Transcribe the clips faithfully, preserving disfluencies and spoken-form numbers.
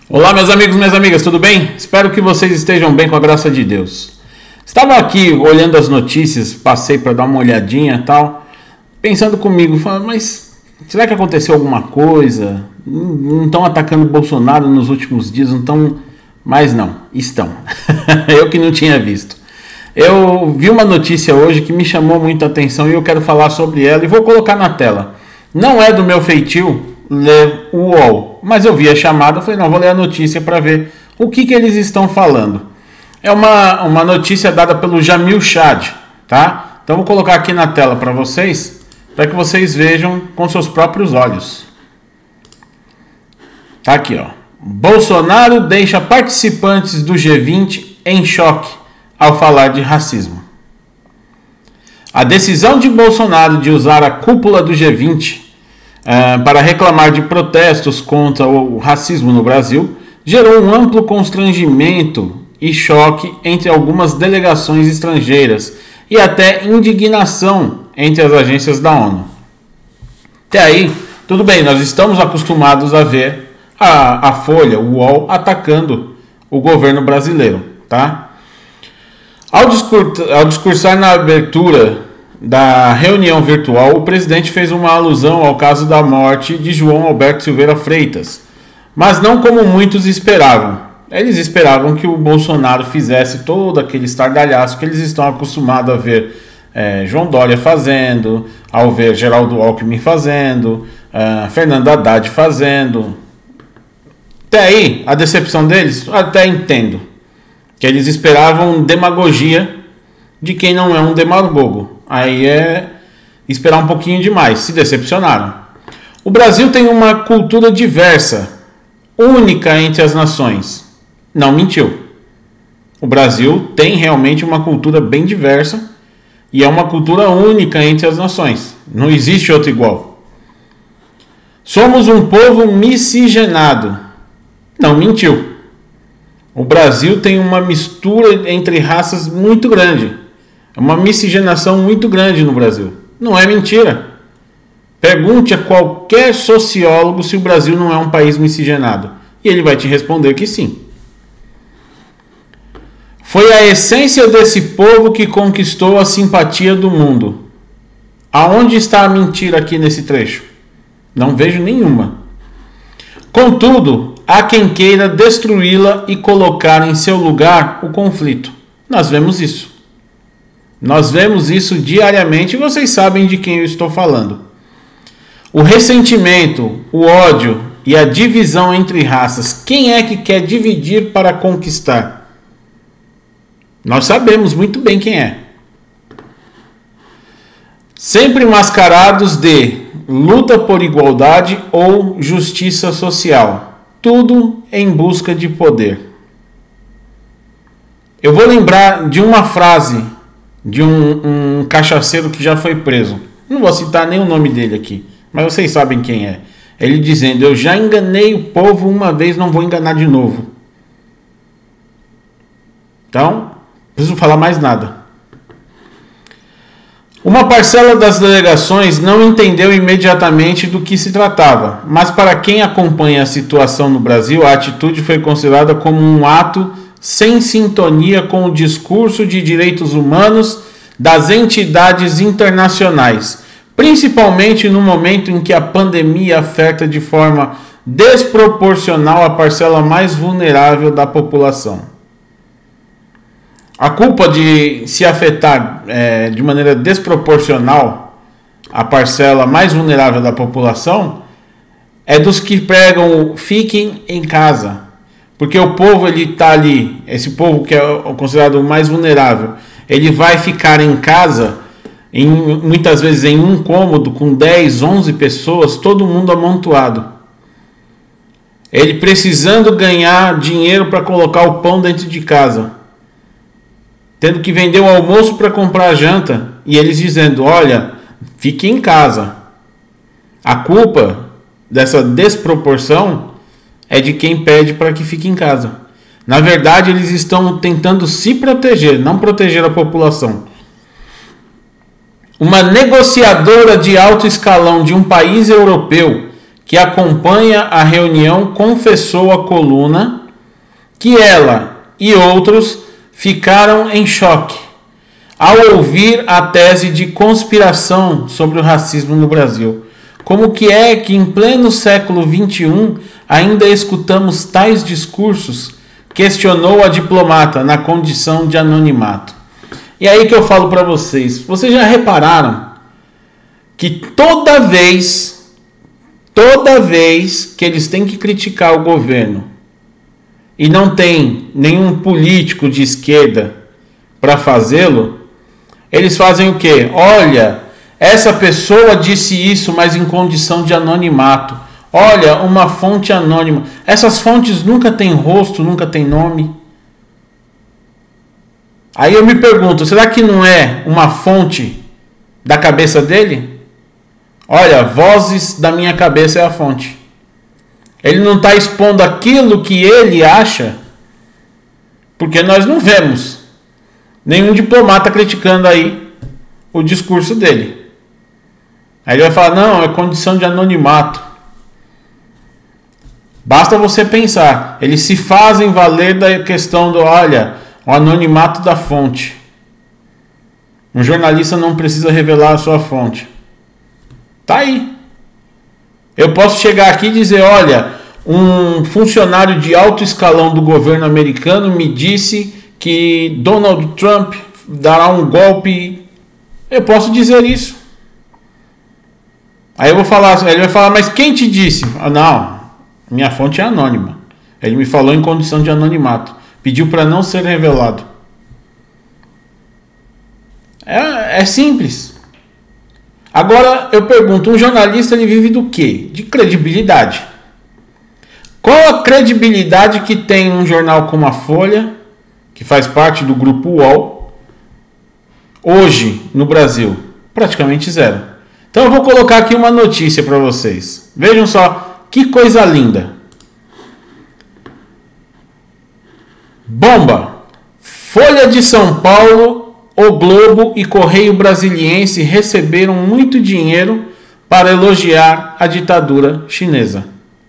Olá, meus amigos e minhas amigas, tudo bem? Espero que vocês estejam bem com a graça de Deus. Estava aqui olhando as notícias, passei para dar uma olhadinha e tal, pensando comigo, falando, mas será que aconteceu alguma coisa? Não estão atacando o Bolsonaro nos últimos dias, não estão... Mas não, estão. Eu que não tinha visto. Eu vi uma notícia hoje que me chamou muita atenção e eu quero falar sobre ela e vou colocar na tela. Não é do meu feitio ler o U O L, mas eu vi a chamada, falei, não, vou ler a notícia para ver o que, que eles estão falando. É uma, uma notícia dada pelo Jamil Chad, tá? Então vou colocar aqui na tela para vocês, para que vocês vejam com seus próprios olhos. Tá aqui, ó. Bolsonaro deixa participantes do G vinte em choque ao falar de racismo. A decisão de Bolsonaro de usar a cúpula do G vinte Uh, para reclamar de protestos contra o racismo no Brasil, gerou um amplo constrangimento e choque entre algumas delegações estrangeiras e até indignação entre as agências da ONU. Até aí, tudo bem, nós estamos acostumados a ver a, a Folha, o U O L, atacando o governo brasileiro, tá? Ao, discur- ao discursar na abertura da reunião virtual, o presidente fez uma alusão ao caso da morte de João Alberto Silveira Freitas, mas não como muitos esperavam. Eles esperavam que o Bolsonaro fizesse todo aquele estardalhaço que eles estão acostumados a ver é, João Dória fazendo, ao ver Geraldo Alckmin fazendo, uh, Fernando Haddad fazendo. Até aí, a decepção deles, até entendo, que eles esperavam demagogia de quem não é um demagogo. Aí é esperar um pouquinho demais, se decepcionaram. O Brasil tem uma cultura diversa, única entre as nações. Não mentiu. O Brasil tem realmente uma cultura bem diversa e é uma cultura única entre as nações. Não existe outro igual. Somos um povo miscigenado. Não mentiu. O Brasil tem uma mistura entre raças muito grande. É uma miscigenação muito grande no Brasil. Não é mentira. Pergunte a qualquer sociólogo se o Brasil não é um país miscigenado. E ele vai te responder que sim. Foi a essência desse povo que conquistou a simpatia do mundo. Aonde está a mentira aqui nesse trecho? Não vejo nenhuma. Contudo, há quem queira destruí-la e colocar em seu lugar o conflito. Nós vemos isso. Nós vemos isso diariamente e vocês sabem de quem eu estou falando. O ressentimento, o ódio e a divisão entre raças. Quem é que quer dividir para conquistar? Nós sabemos muito bem quem é. Sempre mascarados de luta por igualdade ou justiça social. Tudo em busca de poder. Eu vou lembrar de uma frase de um, um cachaceiro que já foi preso. Não vou citar nem o nome dele aqui, mas vocês sabem quem é. Ele dizendo, eu já enganei o povo uma vez, não vou enganar de novo. Então, não preciso falar mais nada. Uma parcela das delegações não entendeu imediatamente do que se tratava, mas para quem acompanha a situação no Brasil, a atitude foi considerada como um ato sem sintonia com o discurso de direitos humanos das entidades internacionais, principalmente no momento em que a pandemia afeta de forma desproporcional a parcela mais vulnerável da população. A culpa de se afetar é, de maneira desproporcional a parcela mais vulnerável da população é dos que pregam o fiquem em casa. Porque o povo, ele está ali, esse povo que é considerado o mais vulnerável, ele vai ficar em casa, em, muitas vezes em um cômodo, com dez, onze pessoas, todo mundo amontoado. Ele precisando ganhar dinheiro para colocar o pão dentro de casa. Tendo que vender o almoço para comprar a janta. E eles dizendo, olha, fique em casa. A culpa dessa desproporção é de quem pede para que fique em casa. Na verdade, eles estão tentando se proteger, não proteger a população. Uma negociadora de alto escalão de um país europeu que acompanha a reunião, confessou à coluna que ela e outros ficaram em choque ao ouvir a tese de conspiração sobre o racismo no Brasil. Como que é que em pleno século vinte e um ainda escutamos tais discursos? Questionou a diplomata na condição de anonimato. E aí que eu falo para vocês, vocês já repararam que toda vez, toda vez que eles têm que criticar o governo e não tem nenhum político de esquerda para fazê-lo, eles fazem o quê? Olha, essa pessoa disse isso, mas em condição de anonimato. Olha, uma fonte anônima. Essas fontes nunca têm rosto, nunca têm nome. Aí eu me pergunto, será que não é uma fonte da cabeça dele? Olha, vozes da minha cabeça é a fonte. Ele não está expondo aquilo que ele acha, porque nós não vemos nenhum diplomata criticando aí o discurso dele. Aí ele vai falar, não, é condição de anonimato. Basta você pensar, eles se fazem valer da questão do, olha, o anonimato da fonte. Um jornalista não precisa revelar a sua fonte. Tá aí. Eu posso chegar aqui e dizer, olha, um funcionário de alto escalão do governo americano me disse que Donald Trump dará um golpe. Eu posso dizer isso. Aí eu vou falar, ele vai falar, mas quem te disse? Ah, não, minha fonte é anônima. Ele me falou em condição de anonimato. Pediu para não ser revelado. É, é simples. Agora eu pergunto, um jornalista ele vive do quê? De credibilidade. Qual a credibilidade que tem um jornal como a Folha, que faz parte do grupo U O L, hoje no Brasil? Praticamente zero. Então eu vou colocar aqui uma notícia para vocês. Vejam só que coisa linda. Bomba! Folha de São Paulo, O Globo e Correio Brasiliense receberam muito dinheiro para elogiar a ditadura chinesa.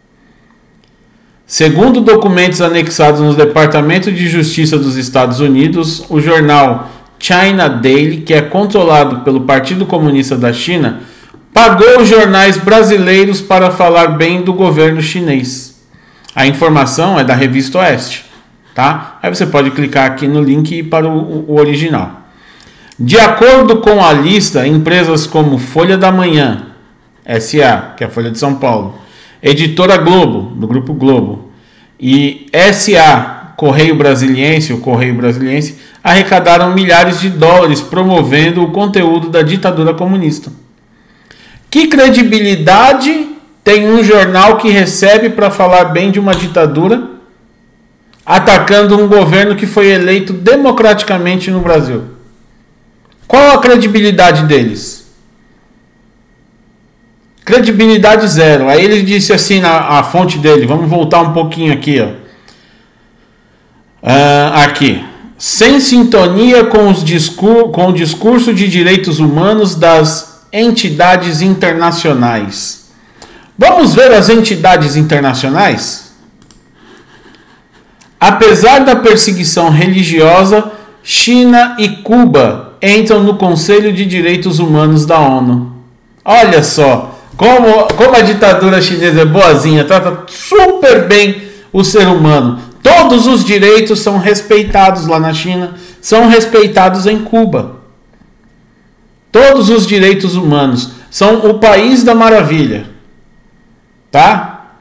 Segundo documentos anexados no Departamento de Justiça dos Estados Unidos, o jornal China Daily, que é controlado pelo Partido Comunista da China, pagou os jornais brasileiros para falar bem do governo chinês. A informação é da Revista Oeste, tá? Aí você pode clicar aqui no link e ir para o, o original. De acordo com a lista, empresas como Folha da Manhã, S A, que é a Folha de São Paulo, Editora Globo, do Grupo Globo, e S A, Correio Brasiliense, o Correio Brasiliense, arrecadaram milhares de dólares promovendo o conteúdo da ditadura comunista. Que credibilidade tem um jornal que recebe para falar bem de uma ditadura, atacando um governo que foi eleito democraticamente no Brasil? Qual a credibilidade deles? Credibilidade zero. Aí ele disse assim na a fonte dele, vamos voltar um pouquinho aqui, ó. Uh, aqui. Sem sintonia com, os discur com o discurso de direitos humanos das entidades internacionais. Vamos ver as entidades internacionais? Apesar da perseguição religiosa, China e Cuba entram no Conselho de Direitos Humanos da ONU. Olha só, como, como a ditadura chinesa é boazinha, trata super bem o ser humano. Todos os direitos são respeitados lá na China, são respeitados em Cuba. Todos os direitos humanos são o país da maravilha, tá?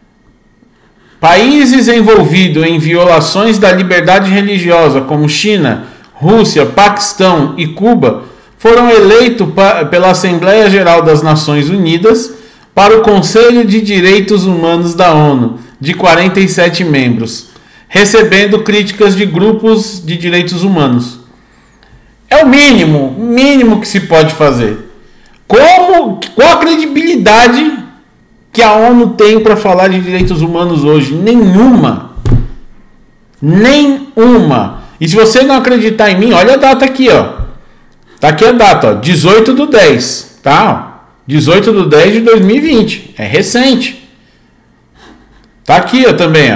Países envolvidos em violações da liberdade religiosa, como China, Rússia, Paquistão e Cuba, foram eleitos pela Assembleia Geral das Nações Unidas para o Conselho de Direitos Humanos da ONU, de quarenta e sete membros, recebendo críticas de grupos de direitos humanos. É o mínimo, mínimo que se pode fazer. Como, qual a credibilidade que a ONU tem para falar de direitos humanos hoje? Nenhuma. Nenhuma. E se você não acreditar em mim, olha a data aqui, ó. Tá aqui a data, ó, dezoito do dez, tá? dezoito de dez de dois mil e vinte. É recente. Tá aqui ó, também. Ó.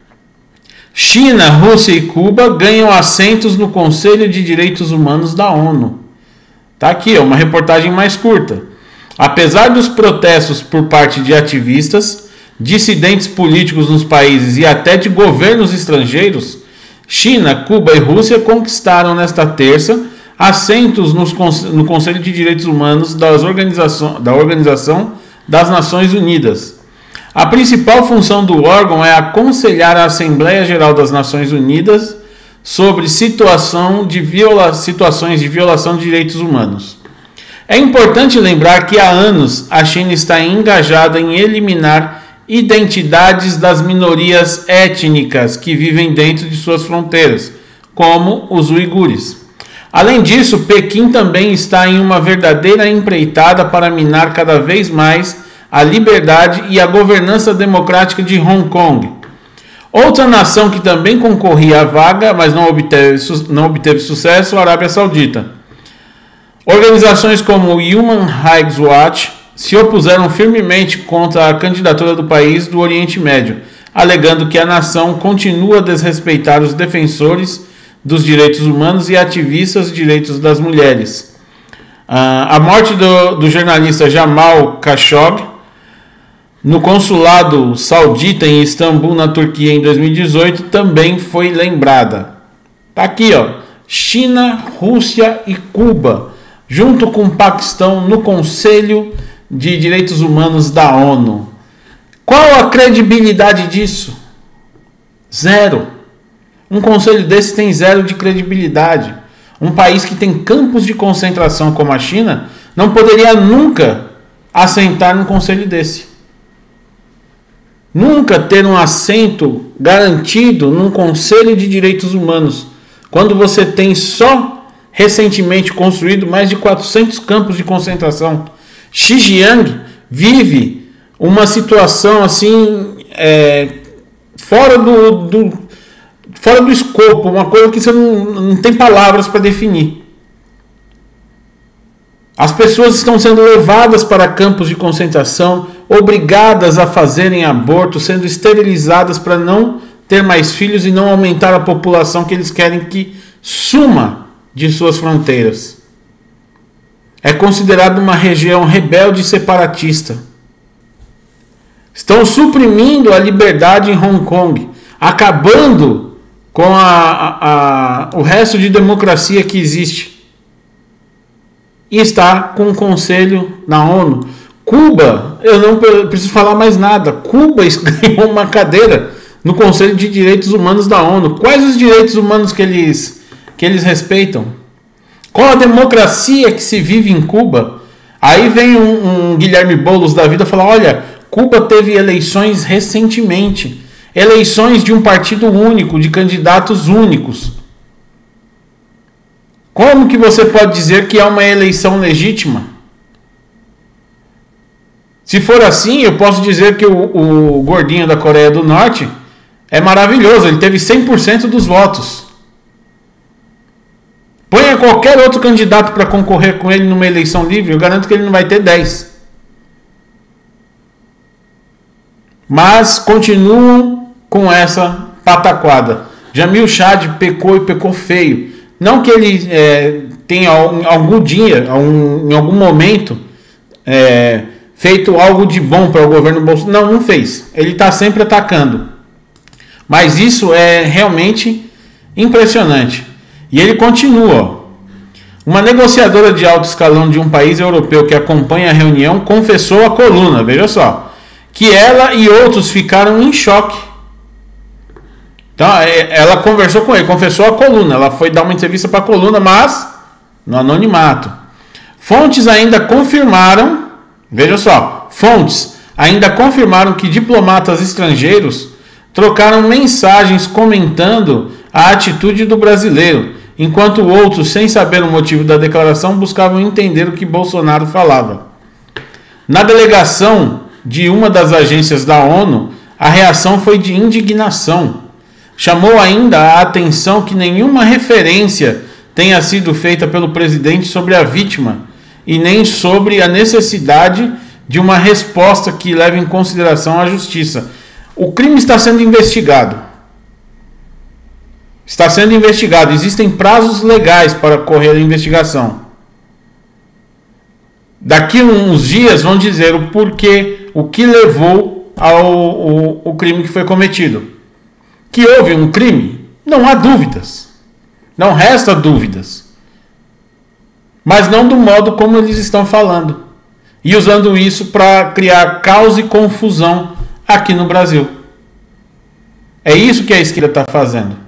China, Rússia e Cuba ganham assentos no Conselho de Direitos Humanos da ONU. Tá aqui, ó, uma reportagem mais curta. Apesar dos protestos por parte de ativistas, dissidentes políticos nos países e até de governos estrangeiros, China, Cuba e Rússia conquistaram nesta terça assentos nos, no Conselho de Direitos Humanos das organização, da Organização das Nações Unidas. A principal função do órgão é aconselhar a Assembleia Geral das Nações Unidas sobre situação de viola, situações de violação de direitos humanos. É importante lembrar que há anos a China está engajada em eliminar identidades das minorias étnicas que vivem dentro de suas fronteiras, como os uigures. Além disso, Pequim também está em uma verdadeira empreitada para minar cada vez mais a liberdade e a governança democrática de Hong Kong. Outra nação que também concorria à vaga, mas não obteve, não obteve sucesso, a Arábia Saudita. Organizações como o Human Rights Watch se opuseram firmemente contra a candidatura do país do Oriente Médio, alegando que a nação continua a desrespeitar os defensores dos direitos humanos e ativistas dos direitos das mulheres. A morte do, do jornalista Jamal Khashoggi no consulado saudita em Istambul, na Turquia, em dois mil e dezoito, também foi lembrada. Tá aqui, ó, China, Rússia e Cuba, junto com o Paquistão, no Conselho de Direitos Humanos da ONU. Qual a credibilidade disso? Zero. Um conselho desse tem zero de credibilidade. Um país que tem campos de concentração como a China não poderia nunca assentar num conselho desse. Nunca ter um assento garantido num conselho de direitos humanos, quando você tem só recentemente construído mais de quatrocentos campos de concentração. Xinjiang vive uma situação assim é, fora do, do fora do escopo, uma coisa que você não, não tem palavras para definir. As pessoas estão sendo levadas para campos de concentração, obrigadas a fazerem aborto, sendo esterilizadas para não ter mais filhos e não aumentar a população que eles querem que suma de suas fronteiras. É considerado uma região rebelde e separatista. Estão suprimindo a liberdade em Hong Kong, acabando com a, a, a, o resto de democracia que existe. E está com o conselho na ONU. Cuba, eu não preciso falar mais nada. Cuba ganhou uma cadeira no Conselho de Direitos Humanos da ONU. Quais os direitos humanos que eles, que eles respeitam? Qual a democracia que se vive em Cuba? Aí vem um, um Guilherme Boulos da vida falar, olha, Cuba teve eleições recentemente. Eleições de um partido único, de candidatos únicos. Como que você pode dizer que é uma eleição legítima? Se for assim, eu posso dizer que o, o gordinho da Coreia do Norte é maravilhoso, ele teve cem por cento dos votos. Ponha qualquer outro candidato para concorrer com ele numa eleição livre, eu garanto que ele não vai ter dez. Mas continuam com essa pataquada. Jamil Chad pecou e pecou feio. Não que ele é, tenha algum dia, em algum momento, é, feito algo de bom para o governo Bolsonaro. Não, não fez. Ele está sempre atacando. Mas isso é realmente impressionante. E ele continua. Uma negociadora de alto escalão de um país europeu que acompanha a reunião confessou à coluna, veja só, que ela e outros ficaram em choque. Então, ela conversou com ele, confessou a coluna. Ela foi dar uma entrevista para a coluna, mas no anonimato. Fontes ainda confirmaram, veja só, fontes ainda confirmaram que diplomatas estrangeiros trocaram mensagens comentando a atitude do brasileiro, enquanto outros, sem saber o motivo da declaração, buscavam entender o que Bolsonaro falava. Na delegação de uma das agências da ONU, a reação foi de indignação. Chamou ainda a atenção que nenhuma referência tenha sido feita pelo presidente sobre a vítima e nem sobre a necessidade de uma resposta que leve em consideração a justiça. O crime está sendo investigado. Está sendo investigado. Existem prazos legais para correr a investigação. Daqui a uns dias vão dizer o porquê, o que levou ao o, o crime que foi cometido. Que houve um crime, não há dúvidas. Não resta dúvidas. Mas não do modo como eles estão falando. E usando isso para criar caos e confusão aqui no Brasil. É isso que a esquerda está fazendo.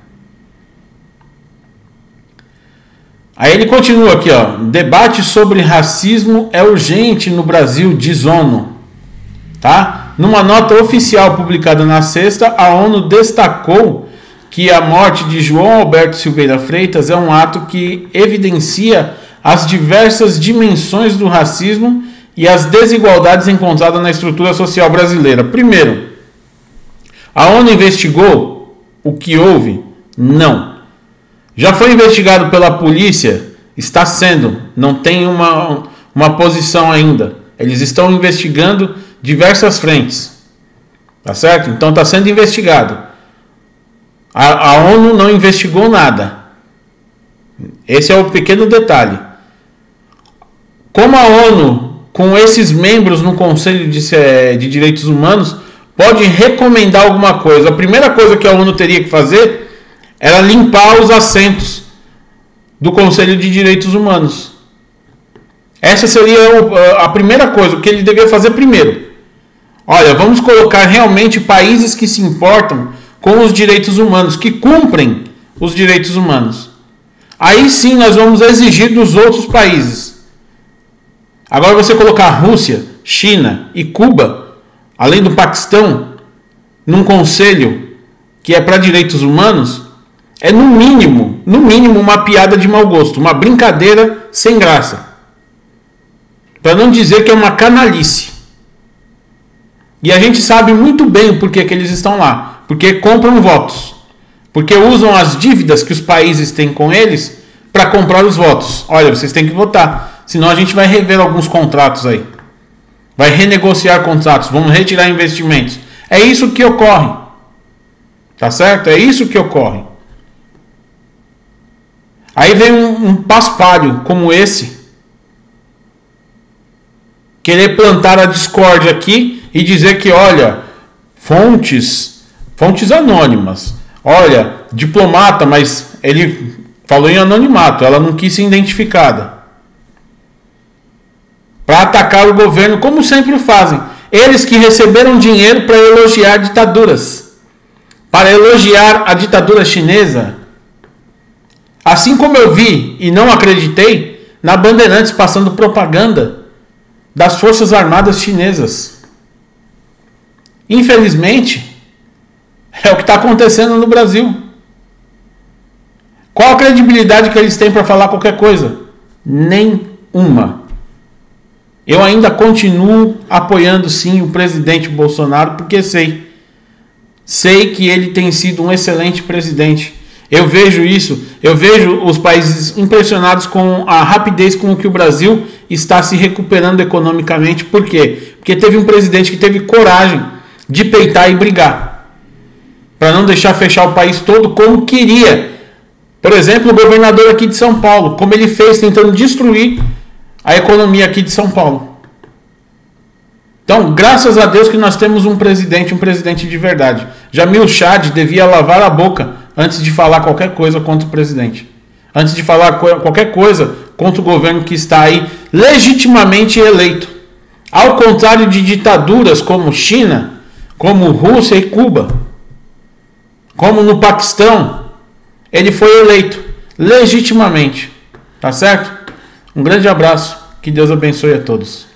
Aí ele continua aqui, ó. Debate sobre racismo é urgente no Brasil, diz ONU. Tá? Numa nota oficial publicada na sexta, a ONU destacou que a morte de João Alberto Silveira Freitas é um ato que evidencia as diversas dimensões do racismo e as desigualdades encontradas na estrutura social brasileira. Primeiro, a ONU investigou o que houve? Não. Já foi investigado pela polícia? Está sendo. Não tem uma, uma posição ainda. Eles estão investigando diversas frentes. Tá certo? Então está sendo investigado. A, a ONU não investigou nada. Esse é o pequeno detalhe. Como a ONU, com esses membros no Conselho de, de Direitos Humanos, pode recomendar alguma coisa, a primeira coisa que a ONU teria que fazer era limpar os assentos do Conselho de Direitos Humanos. Essa seria a primeira coisa, o que ele deveria fazer primeiro. Olha, vamos colocar realmente países que se importam com os direitos humanos, que cumprem os direitos humanos. Aí sim nós vamos exigir dos outros países. Agora você colocar Rússia, China e Cuba, além do Paquistão, num conselho que é para direitos humanos, é no mínimo, no mínimo uma piada de mau gosto, uma brincadeira sem graça. Para não dizer que é uma canalice. E a gente sabe muito bem o porquê que eles estão lá. Porque compram votos. Porque usam as dívidas que os países têm com eles para comprar os votos. Olha, vocês têm que votar. Senão a gente vai rever alguns contratos aí. Vai renegociar contratos. Vamos retirar investimentos. É isso que ocorre. Tá certo? É isso que ocorre. Aí vem um, um paspalho como esse. Querer plantar a discórdia aqui e dizer que, olha, fontes, fontes anônimas. Olha, diplomata, mas ele falou em anonimato. Ela não quis ser identificada. Para atacar o governo, como sempre fazem. Eles que receberam dinheiro para elogiar ditaduras. Para elogiar a ditadura chinesa. Assim como eu vi e não acreditei na Bandeirantes passando propaganda das Forças Armadas Chinesas. Infelizmente, é o que está acontecendo no Brasil. Qual a credibilidade que eles têm para falar qualquer coisa? Nenhuma. Eu ainda continuo apoiando sim o presidente Bolsonaro, porque sei. Sei que ele tem sido um excelente presidente. Eu vejo isso, eu vejo os países impressionados com a rapidez com que o Brasil está se recuperando economicamente. Por quê? Porque teve um presidente que teve coragem de peitar e brigar. Para não deixar fechar o país todo como queria. Por exemplo, o governador aqui de São Paulo, como ele fez tentando destruir a economia aqui de São Paulo. Então, graças a Deus que nós temos um presidente, um presidente de verdade. Jamil Chad devia lavar a boca antes de falar qualquer coisa contra o presidente. Antes de falar qualquer coisa contra o governo que está aí legitimamente eleito. Ao contrário de ditaduras como China, como Rússia e Cuba, como no Paquistão, ele foi eleito legitimamente. Tá certo? Um grande abraço. Que Deus abençoe a todos.